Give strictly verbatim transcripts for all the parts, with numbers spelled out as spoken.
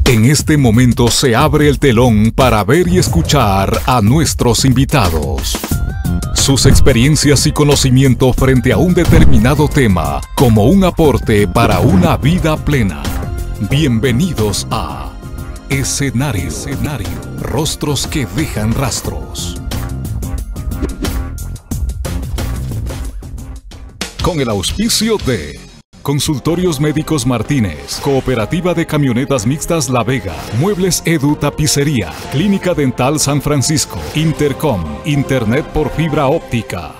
En este momento se abre el telón para ver y escuchar a nuestros invitados. Sus experiencias y conocimiento frente a un determinado tema como un aporte para una vida plena. Bienvenidos a Escenario, Escenario, rostros que dejan rastros. Con el auspicio de Consultorios Médicos Martínez, Cooperativa de Camionetas Mixtas La Vega, Muebles Edu Tapicería, Clínica Dental San Francisco, Intercom, Internet por fibra óptica.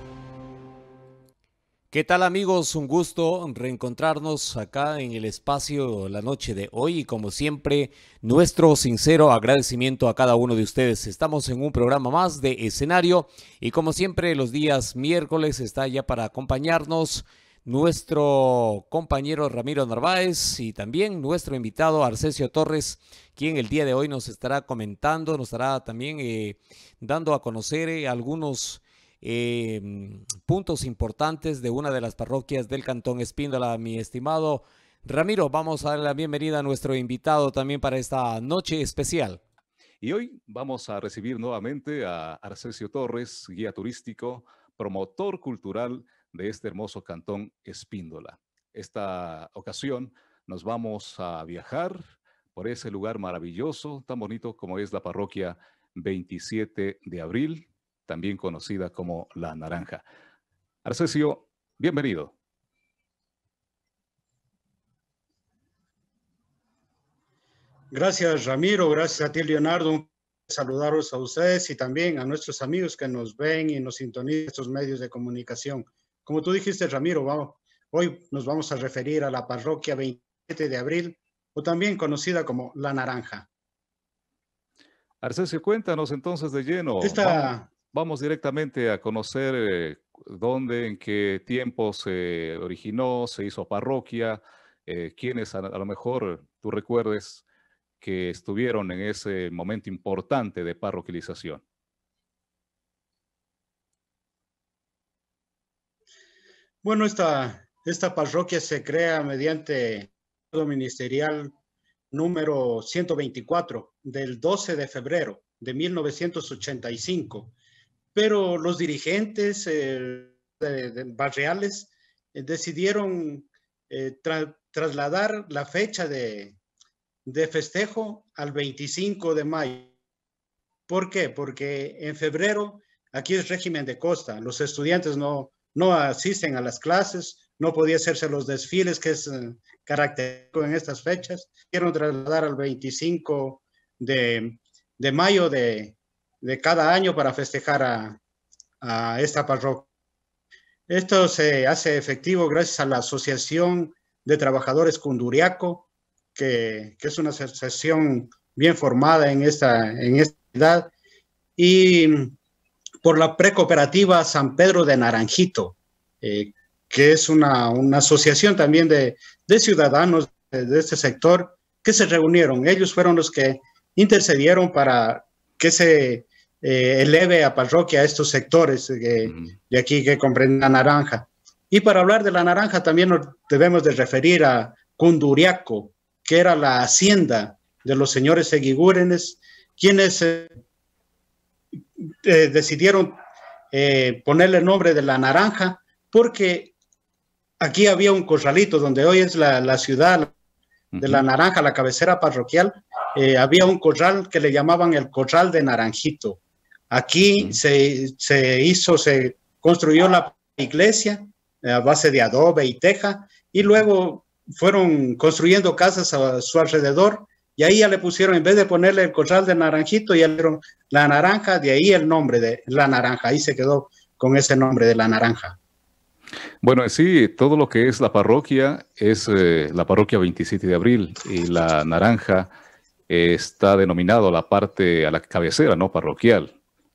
¿Qué tal, amigos? Un gusto reencontrarnos acá en el espacio la noche de hoy y como siempre nuestro sincero agradecimiento a cada uno de ustedes. Estamos en un programa más de Escenario y como siempre los días miércoles está ya para acompañarnos nuestro compañero Ramiro Narváez y también nuestro invitado Arcesio Torres, quien el día de hoy nos estará comentando, nos estará también eh, dando a conocer eh, algunos eh, puntos importantes de una de las parroquias del Cantón Espíndola. Mi estimado Ramiro, vamos a dar la bienvenida a nuestro invitado también para esta noche especial. Y hoy vamos a recibir nuevamente a Arcesio Torres, guía turístico, promotor cultural de este hermoso Cantón Espíndola. Esta ocasión nos vamos a viajar por ese lugar maravilloso, tan bonito como es la parroquia veintisiete de abril, también conocida como La Naranja. Arcesio, bienvenido. Gracias, Ramiro, gracias a ti, Leonardo. Saludaros a ustedes y también a nuestros amigos que nos ven y nos sintonizan en estos medios de comunicación. Como tú dijiste, Ramiro, vamos, hoy nos vamos a referir a la parroquia veintisiete de abril, o también conocida como La Naranja. Arcesio, cuéntanos entonces de lleno. Esta... Vamos, vamos directamente a conocer eh, dónde, en qué tiempo se originó, se hizo parroquia, eh, quiénes a, a lo mejor tú recuerdes que estuvieron en ese momento importante de parroquialización. Bueno, esta, esta parroquia se crea mediante el ministerial número ciento veinticuatro del doce de febrero de mil novecientos ochenta y cinco, pero los dirigentes eh, de, de barriales eh, decidieron eh, tra trasladar la fecha de, de festejo al veinticinco de mayo. ¿Por qué? Porque en febrero aquí es régimen de costa, los estudiantes no no asisten a las clases, no podía hacerse los desfiles que es uh, característico en estas fechas. Quiero trasladar al veinticinco de, de mayo de, de cada año para festejar a, a esta parroquia. Esto se hace efectivo gracias a la Asociación de Trabajadores Cunduriaco, que, que es una asociación bien formada en esta, en esta edad, y por la precooperativa San Pedro de Naranjito, eh, que es una, una asociación también de, de ciudadanos de, de este sector que se reunieron. Ellos fueron los que intercedieron para que se eh, eleve a parroquia a estos sectores eh, uh-huh. de aquí que comprenden la Naranja. Y para hablar de la Naranja también nos debemos de referir a Cunduriaco, que era la hacienda de los señores Eguigurenes, quienes eh, Eh, decidieron eh, ponerle el nombre de La Naranja porque aquí había un corralito donde hoy es la, la ciudad de La Naranja, la cabecera parroquial. Eh, había un corral que le llamaban el Corral de Naranjito. Aquí uh-huh. se, se hizo, se construyó la iglesia eh, a base de adobe y teja y luego fueron construyendo casas a su alrededor. Y ahí ya le pusieron, en vez de ponerle el corral de Naranjito, ya le dieron La Naranja, de ahí el nombre de La Naranja. Ahí se quedó con ese nombre de La Naranja. Bueno, sí, todo lo que es la parroquia es eh, la parroquia veintisiete de abril y La Naranja eh, está denominado la parte a la cabecera, ¿no? Parroquial.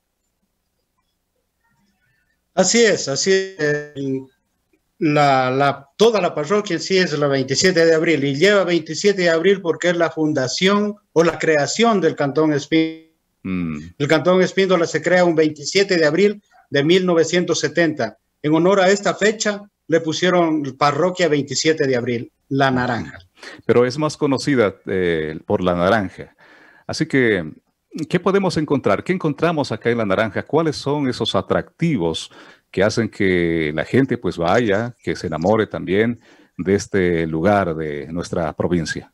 Así es, así es. La, la, toda la parroquia en sí es la veintisiete de abril y lleva veintisiete de abril porque es la fundación o la creación del Cantón Espíndola. Mm. El Cantón Espíndola se crea un veintisiete de abril de mil novecientos setenta. En honor a esta fecha le pusieron parroquia veintisiete de abril, La Naranja. pero es más conocida eh, por la naranja. Así que, ¿qué podemos encontrar? ¿Qué encontramos acá en la naranja? ¿Cuáles son esos atractivos que hacen que la gente pues vaya, que se enamore también de este lugar de nuestra provincia?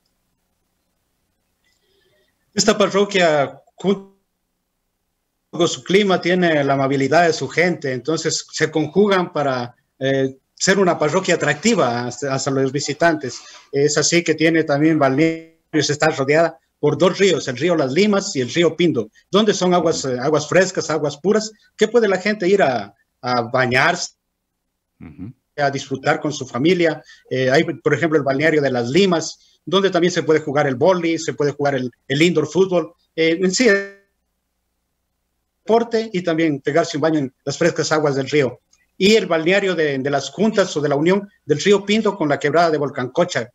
Esta parroquia, con su clima, tiene la amabilidad de su gente, entonces se conjugan para eh, ser una parroquia atractiva hasta, hasta los visitantes. Es así que tiene también balnearios, está rodeada por dos ríos, el río Las Limas y el río Pindo, donde son aguas, eh, aguas frescas, aguas puras, que puede la gente ir a, a bañarse, uh-huh. a disfrutar con su familia. Eh, hay, por ejemplo, el balneario de Las Limas, donde también se puede jugar el vóley, se puede jugar el, el indoor fútbol, eh, en sí, deporte y también pegarse un baño en las frescas aguas del río. Y el balneario de, de las Juntas o de la Unión del río Pinto con la quebrada de Volcancocha.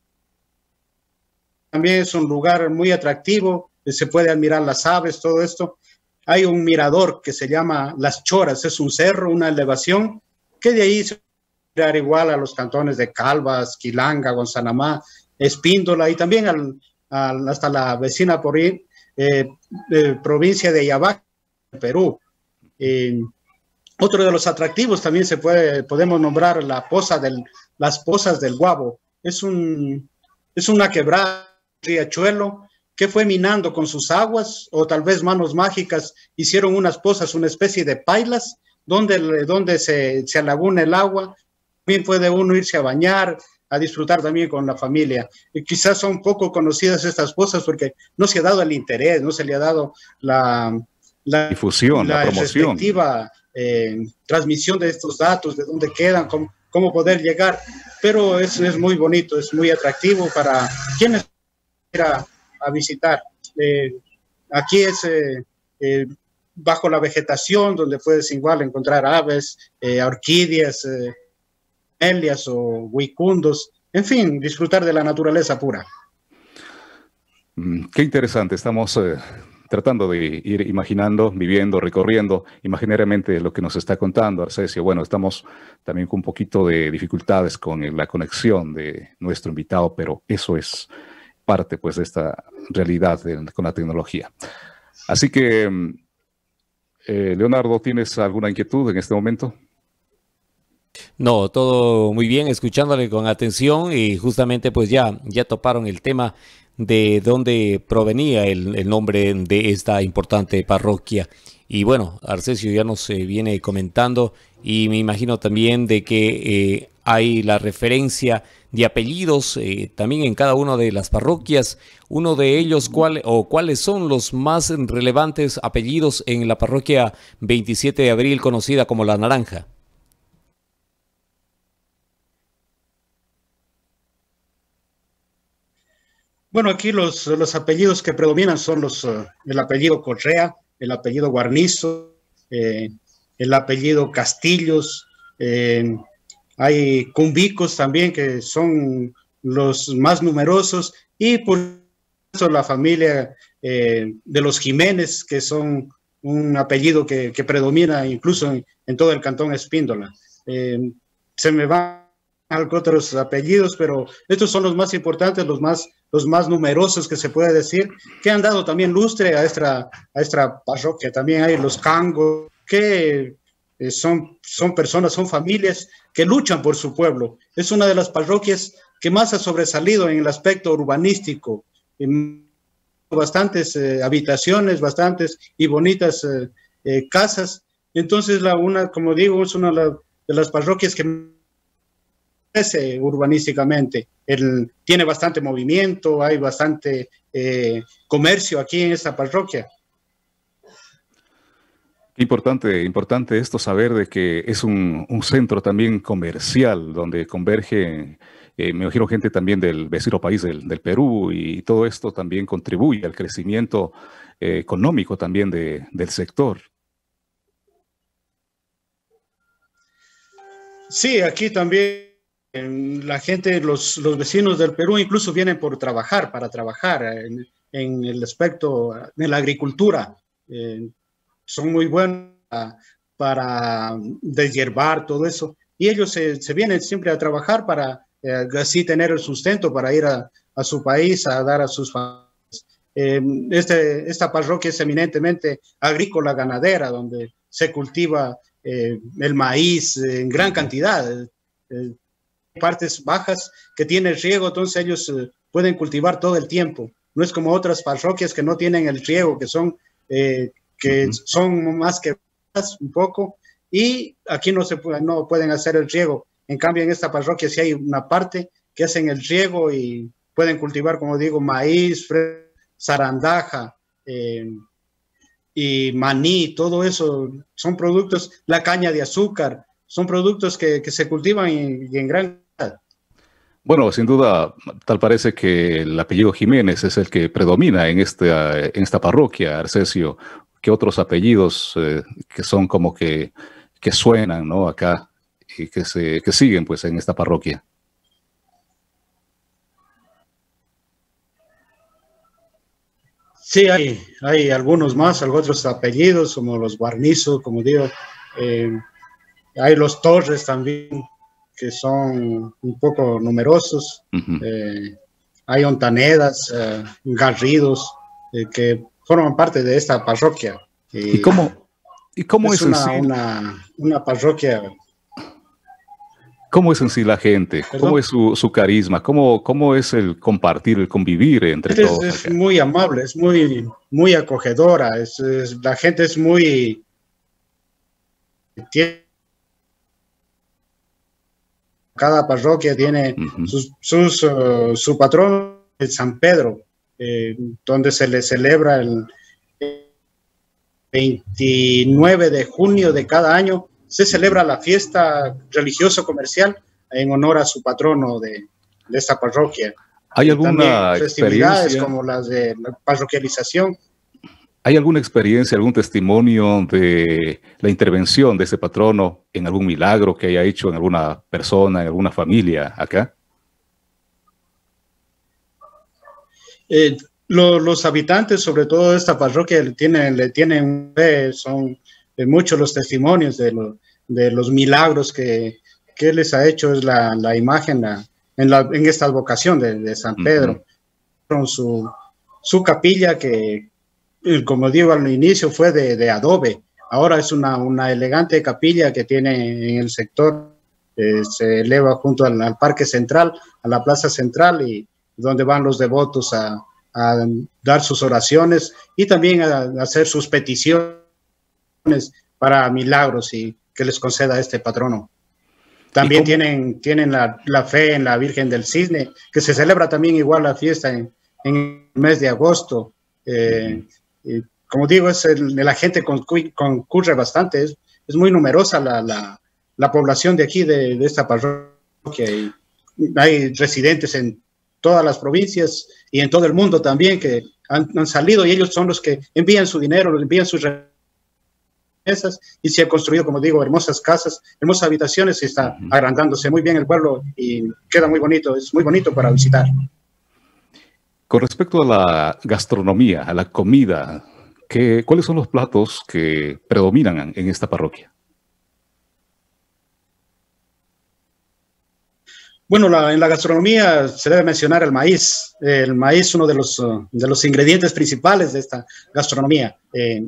También es un lugar muy atractivo, se puede admirar las aves, todo esto. Hay un mirador que se llama Las Choras, es un cerro, una elevación, que de ahí se puede mirar igual a los cantones de Calvas, Quilanga, Gonzanamá, Espíndola y también al, al, hasta la vecina por ahí, eh, eh, provincia de Yabac, Perú. Eh, otro de los atractivos también se puede, podemos nombrar la poza del, las pozas del Guabo. Es, un, es una quebrada, riachuelo, que fue minando con sus aguas, o tal vez manos mágicas hicieron unas pozas, una especie de pailas, donde, donde se, se alaguna el agua. También puede uno irse a bañar, a disfrutar también con la familia. Y quizás son poco conocidas estas pozas porque no se ha dado el interés, no se le ha dado la, la difusión, la, la promoción. Respectiva eh, transmisión de estos datos, de dónde quedan, cómo, cómo poder llegar. Pero es, es muy bonito, es muy atractivo para quienes quieran a visitar. Eh, aquí es eh, eh, bajo la vegetación, donde puedes igual encontrar aves, eh, orquídeas, eh, melias o huicundos, en fin, disfrutar de la naturaleza pura. Mm, qué interesante, estamos eh, tratando de ir imaginando, viviendo, recorriendo imaginariamente lo que nos está contando Arcesio. Bueno, estamos también con un poquito de dificultades con la conexión de nuestro invitado, pero eso es parte pues de esta realidad de, con la tecnología. Así que, eh, Leonardo, ¿tienes alguna inquietud en este momento? No, todo muy bien, escuchándole con atención y justamente pues ya, ya toparon el tema de dónde provenía el, el nombre de esta importante parroquia. Y bueno, Arcesio ya nos eh, viene comentando y me imagino también de que eh, hay la referencia de apellidos eh, también en cada una de las parroquias. Uno de ellos, ¿cuál, o cuáles son los más relevantes apellidos en la parroquia veintisiete de abril, conocida como La Naranja? Bueno, aquí los, los apellidos que predominan son los, uh, el apellido Correa, el apellido Guarnizo, eh, el apellido Castillos, eh, hay cumbicos también que son los más numerosos y por eso la familia eh, de los Jiménez, que son un apellido que, que predomina incluso en, en todo el cantón Espíndola. Eh, se me van otros apellidos, pero estos son los más importantes, los más, los más numerosos que se puede decir, que han dado también lustre a esta, a esta parroquia. También hay los Cangos, que eh, son, son personas, son familias que luchan por su pueblo. Es una de las parroquias que más ha sobresalido en el aspecto urbanístico. En bastantes eh, habitaciones, bastantes y bonitas eh, eh, casas. Entonces, la una, como digo, es una de las parroquias que crece urbanísticamente. El, tiene bastante movimiento, hay bastante eh, comercio aquí en esta parroquia. Importante, importante esto, saber de que es un, un centro también comercial donde converge, eh, me imagino, gente también del vecino país del, del Perú, y todo esto también contribuye al crecimiento eh, económico también de, del sector. Sí, aquí también la gente, los, los vecinos del Perú incluso vienen por trabajar, para trabajar en, en el aspecto de la agricultura. Eh, son muy buenos para, para deshiervar todo eso. Y ellos se, se vienen siempre a trabajar para, eh, así tener el sustento para ir a, a su país a dar a sus familias. Eh, este, esta parroquia es eminentemente agrícola ganadera, donde se cultiva eh, el maíz en gran cantidad, eh, partes bajas que tienen riego, entonces ellos eh, pueden cultivar todo el tiempo. No es como otras parroquias que no tienen el riego, que son, eh, que uh-huh. son más que un poco, y aquí no, se, no pueden hacer el riego. En cambio, en esta parroquia sí hay una parte que hacen el riego y pueden cultivar, como digo, maíz, zarandaja eh, y maní, todo eso son productos, la caña de azúcar, son productos que, que se cultivan en, en gran cantidad. Bueno, sin duda, tal parece que el apellido Jiménez es el que predomina en esta, en esta parroquia, Arcesio, que otros apellidos eh, que son como que, que suenan, ¿no? Acá y que, se, que siguen pues en esta parroquia. Sí, hay, hay algunos más, algunos otros apellidos, como los Guarnizo, como digo, eh, hay los Torres también, que son un poco numerosos, uh-huh. eh, hay Ontanedas, eh, Garridos, eh, que forman parte de esta parroquia. ¿Y, ¿Y cómo, y cómo es, es una, en sí? una, una parroquia... ¿Cómo es en sí la gente? ¿Perdón? ¿Cómo es su, su carisma? ¿Cómo, ¿Cómo es el compartir, el convivir entre es, todos? Es acá? Muy amable, es muy, muy acogedora. Es, es, la gente es muy... Tiene, cada parroquia tiene uh-huh. sus, sus, uh, su patrón, el San Pedro, eh, donde se le celebra el veintinueve de junio de cada año. Se celebra la fiesta religioso-comercial en honor a su patrono de, de esta parroquia. ¿Hay alguna festividades como las de la parroquialización? ¿Hay alguna experiencia, algún testimonio de la intervención de ese patrono en algún milagro que haya hecho en alguna persona, en alguna familia acá? Eh, lo, los habitantes, sobre todo de esta parroquia, le tienen, le tienen fe, son muchos los testimonios de, lo, de los milagros que, que les ha hecho. Es la, la imagen la, en, la, en esta advocación de, de San Pedro, uh-huh. con su, su capilla que, como digo al inicio, fue de, de adobe. Ahora es una, una elegante capilla que tiene en el sector, eh, se eleva junto al, al Parque Central, a la Plaza Central, y donde van los devotos a, a dar sus oraciones y también a, a hacer sus peticiones para milagros y que les conceda este patrono. También tienen, tienen la, la fe en la Virgen del Cisne, que se celebra también igual la fiesta en, en el mes de agosto. Eh, y como digo, es el, la gente concurre, concurre bastante, es, es muy numerosa la, la, la población de aquí, de, de esta parroquia. Y hay residentes en todas las provincias y en todo el mundo también que han, han salido, y ellos son los que envían su dinero, los envían sus mesas, y se han construido, como digo, hermosas casas, hermosas habitaciones, y está uh-huh. agrandándose muy bien el pueblo y queda muy bonito, es muy bonito para visitar. Con respecto a la gastronomía, a la comida, ¿qué, ¿cuáles son los platos que predominan en esta parroquia? Bueno, la, en la gastronomía se debe mencionar el maíz. El maíz es uno de los, uh, de los ingredientes principales de esta gastronomía. Eh,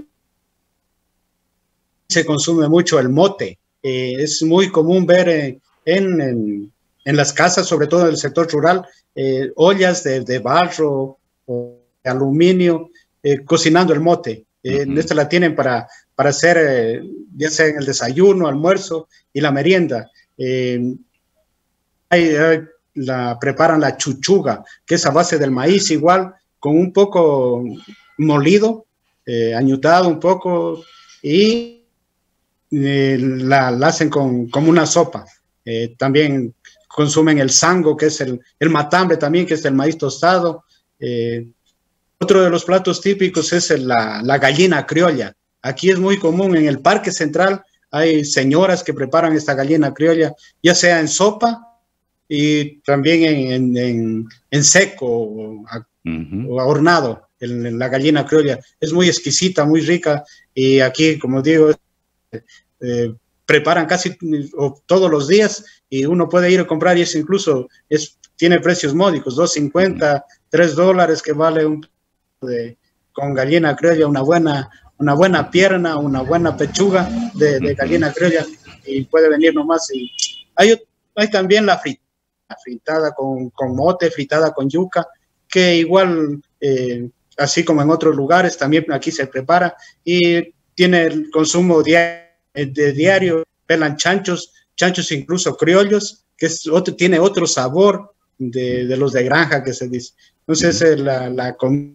se consume mucho el mote. Eh, es muy común ver eh, en, en, en las casas, sobre todo en el sector rural, eh, ollas de, de barro o de aluminio eh, cocinando el mote. Eh, uh-huh. Esta la tienen para, para hacer, eh, ya sea en el desayuno, almuerzo y la merienda. Eh, hay, hay, la, preparan la chuchuga, que es a base del maíz igual, con un poco molido, eh, añutado un poco, y Eh, la, la hacen con, como una sopa. Eh, también consumen el sango, que es el, el matambre también, que es el maíz tostado. Eh, otro de los platos típicos es el, la, la gallina criolla. Aquí es muy común, en el Parque Central hay señoras que preparan esta gallina criolla, ya sea en sopa y también en, en, en, en seco o, a, uh-huh. o hornado. El, la gallina criolla es muy exquisita, muy rica, y aquí, como digo, Eh, preparan casi o, todos los días y uno puede ir a comprar y es incluso es, tiene precios módicos, dos cincuenta, tres dólares que vale un de, con gallina criolla, una buena, una buena pierna, una buena pechuga de, de gallina criolla y puede venir nomás. Y hay, hay también la fritada, fritada con, con mote, fritada con yuca, que igual, eh, así como en otros lugares, también aquí se prepara y tiene el consumo diario, de diario, pelan chanchos, chanchos incluso criollos, que es otro, tiene otro sabor de, de los de granja que se dice. Entonces, eh, la, la el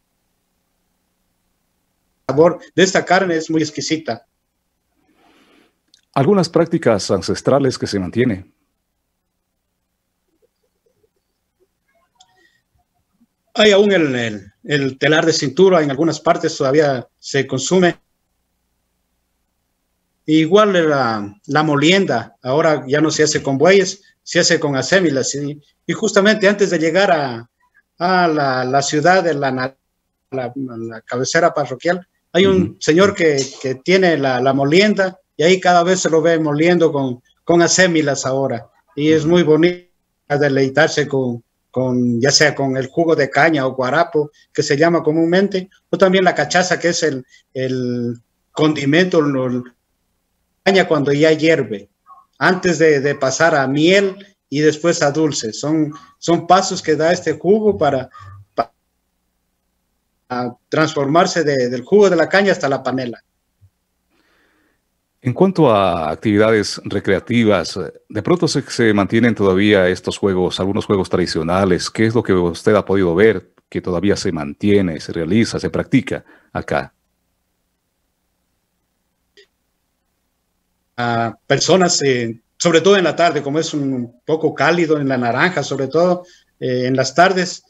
sabor de esta carne es muy exquisita. Algunas prácticas ancestrales que se mantienen. Hay aún el, el, el telar de cintura, en algunas partes todavía se consume. Igual la, la molienda, ahora ya no se hace con bueyes, se hace con acémilas. Y, y justamente antes de llegar a, a la, la ciudad de la, la, la cabecera parroquial, hay un uh-huh. señor que, que tiene la, la molienda y ahí cada vez se lo ve moliendo con, con acémilas ahora. Y es muy bonito deleitarse con, con, ya sea con el jugo de caña o guarapo, que se llama comúnmente, o también la cachaza, que es el, el condimento, el, caña cuando ya hierve, antes de, de pasar a miel y después a dulce. Son, son pasos que da este jugo para, para transformarse de, del jugo de la caña hasta la panela. En cuanto a actividades recreativas, de pronto se, se mantienen todavía estos juegos, algunos juegos tradicionales. ¿Qué es lo que usted ha podido ver que todavía se mantiene, se realiza, se practica acá? A personas, eh, sobre todo en la tarde, como es un poco cálido en la naranja, sobre todo eh, en las tardes,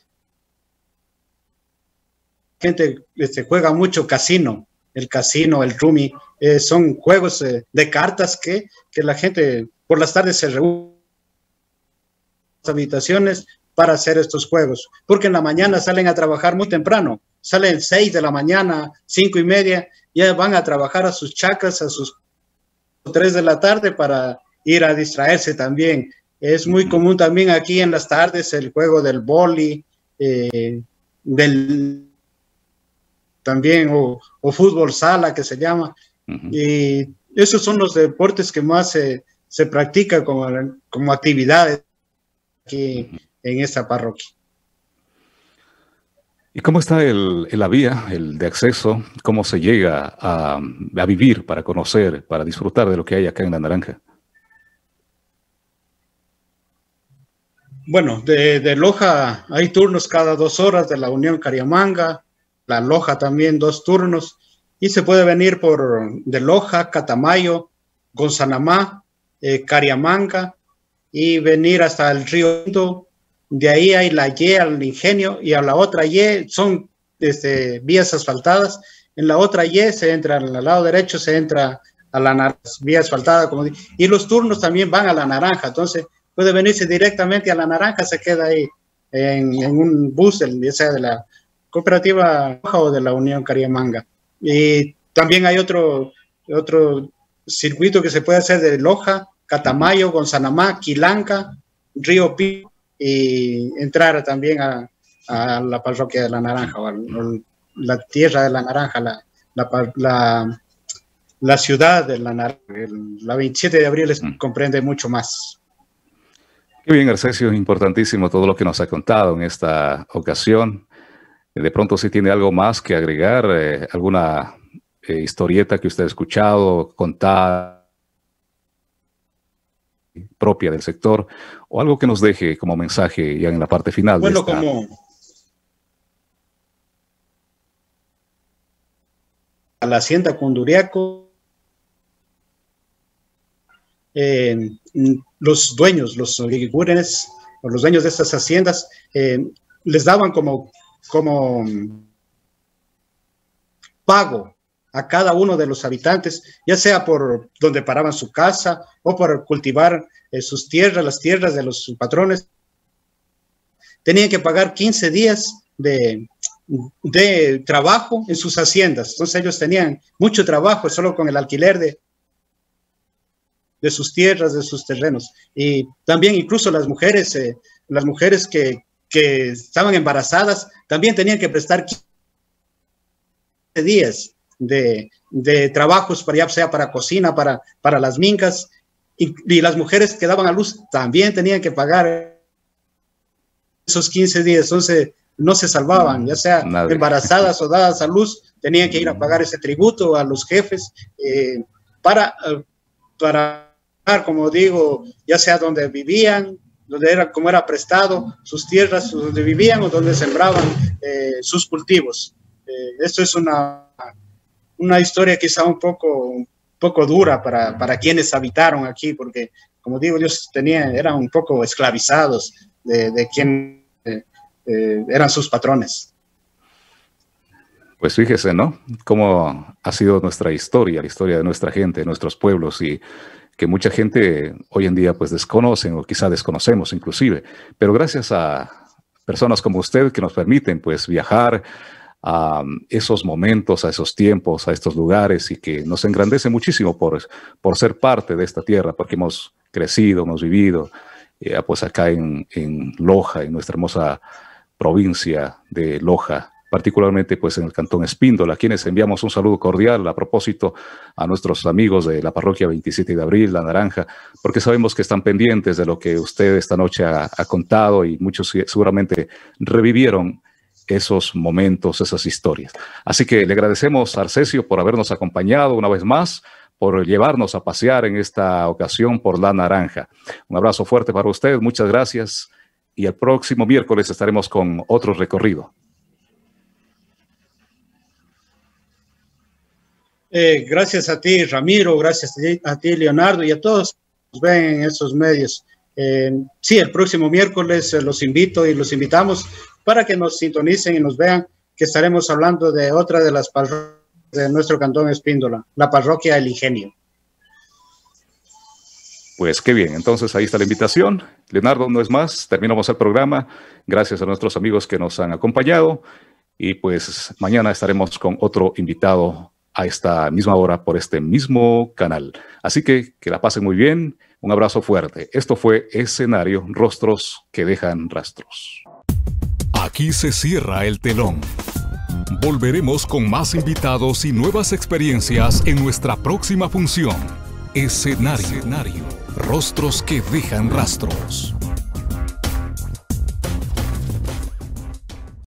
gente este, juega mucho casino, el casino, el rummy, eh, son juegos eh, de cartas que, que la gente por las tardes se reúne en las habitaciones para hacer estos juegos, porque en la mañana salen a trabajar muy temprano, salen seis de la mañana, cinco y media, ya van a trabajar a sus chacras, a sus tres de la tarde para ir a distraerse también. Es muy común también aquí en las tardes el juego del boli, eh, del también o, o fútbol sala que se llama. Uh-huh. Y esos son los deportes que más se, se practican como, como actividades aquí uh-huh. en esta parroquia. ¿Y cómo está el, la vía, el de acceso? ¿Cómo se llega a, a vivir, para conocer, para disfrutar de lo que hay acá en La Naranja? Bueno, de, de Loja hay turnos cada dos horas de la Unión Cariamanga, la Loja también dos turnos, y se puede venir por de Loja, Catamayo, Gonzanamá, eh, Cariamanga, y venir hasta el río Indo. De ahí hay la Y al Ingenio y a la otra Y son este, vías asfaltadas. En la otra Y se entra, al lado derecho se entra a la vía asfaltada, como digo, y los turnos también van a La Naranja. Entonces puede venirse directamente a La Naranja, se queda ahí en, en un bus, ya sea de la Cooperativa o de la Unión Cariamanga. Y también hay otro, otro circuito que se puede hacer de Loja, Catamayo, Gonzanamá, Quilanca, Río Pío, y entrar también a, a la parroquia de La Naranja, o a la tierra de La Naranja, la, la, la, la ciudad de La Naranja. La veintisiete de abril es, mm. comprende mucho más. Qué bien, Arcesio, importantísimo todo lo que nos ha contado en esta ocasión. De pronto, si tiene algo más que agregar, eh, alguna eh, historieta que usted ha escuchado, contada, propia del sector, o algo que nos deje como mensaje ya en la parte final. Bueno, de esta... como a la hacienda Conduriaco, eh, los dueños, los guigurenes, o los dueños de estas haciendas, eh, les daban como, como pago a cada uno de los habitantes, ya sea por donde paraban su casa o por cultivar eh, sus tierras, las tierras de los patrones. Tenían que pagar quince días de, de trabajo en sus haciendas. Entonces ellos tenían mucho trabajo solo con el alquiler de de sus tierras, de sus terrenos. Y también incluso las mujeres, eh, las mujeres que, que estaban embarazadas, también tenían que prestar quince días de, de trabajos, para, ya sea para cocina, para, para las mincas, y, y las mujeres que daban a luz también tenían que pagar esos quince días, entonces no se salvaban, ya sea Madre. embarazadas o dadas a luz, tenían que ir a pagar ese tributo a los jefes eh, para, para, como digo, ya sea donde vivían, donde era, como era prestado, sus tierras donde vivían o donde sembraban eh, sus cultivos. Eh, esto es una, una historia quizá un poco, un poco dura para, para quienes habitaron aquí, porque, como digo, ellos tenían, eran un poco esclavizados de, de quien eh, eh, eran sus patrones. Pues fíjese, ¿no? Cómo ha sido nuestra historia, la historia de nuestra gente, de nuestros pueblos, y que mucha gente hoy en día pues desconocen o quizá desconocemos inclusive, pero gracias a personas como usted que nos permiten pues viajar a esos momentos, a esos tiempos, a estos lugares, y que nos engrandece muchísimo por, por ser parte de esta tierra, porque hemos crecido, hemos vivido eh, pues acá en, en Loja, en nuestra hermosa provincia de Loja, particularmente pues en el Cantón Espíndola, a quienes enviamos un saludo cordial a propósito a nuestros amigos de la parroquia veintisiete de abril, La Naranja, porque sabemos que están pendientes de lo que usted esta noche ha, ha contado, y muchos seguramente revivieron esos momentos, esas historias. Así que le agradecemos a Arcesio por habernos acompañado una vez más, por llevarnos a pasear en esta ocasión por La Naranja. Un abrazo fuerte para usted, muchas gracias, y el próximo miércoles estaremos con otro recorrido. Eh, gracias a ti, Ramiro, gracias a ti, Leonardo, y a todos que nos ven en esos medios. Eh, sí, el próximo miércoles eh, los invito y los invitamos para que nos sintonicen y nos vean, que estaremos hablando de otra de las parroquias de nuestro Cantón Espíndola, la parroquia El Ingenio. Pues qué bien, entonces ahí está la invitación. Leonardo, no es más, terminamos el programa. Gracias a nuestros amigos que nos han acompañado, y pues mañana estaremos con otro invitado a esta misma hora por este mismo canal. Así que que la pasen muy bien. Un abrazo fuerte. Esto fue Escenario, rostros que dejan rastros. Aquí se cierra el telón. Volveremos con más invitados y nuevas experiencias en nuestra próxima función. Escenario, Escenario, rostros que dejan rastros.